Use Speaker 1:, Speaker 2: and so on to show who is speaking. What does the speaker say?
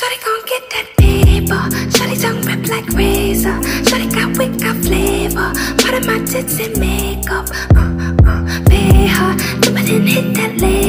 Speaker 1: Shawty gon' get that paper. Shawty tongue rip like razor. Shawty got wit, got flavor. Part of my tits and makeup. Pay her, jump in and hit that later.